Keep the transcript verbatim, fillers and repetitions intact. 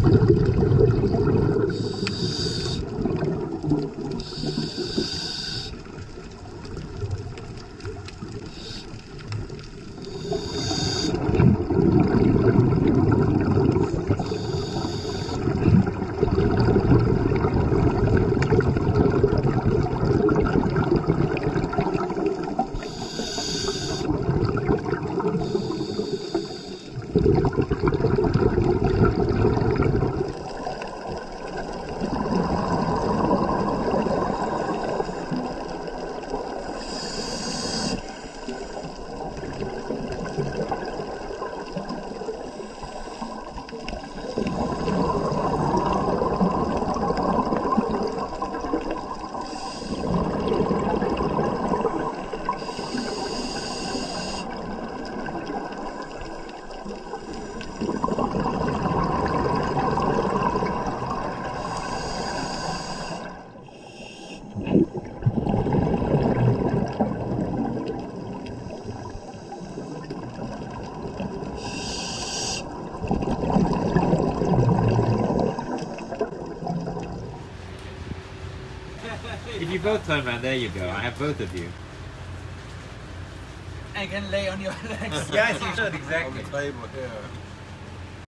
If you both turn around, there you go. I have both of you. I can lay on your legs. Yes, you should, exactly. On the table here.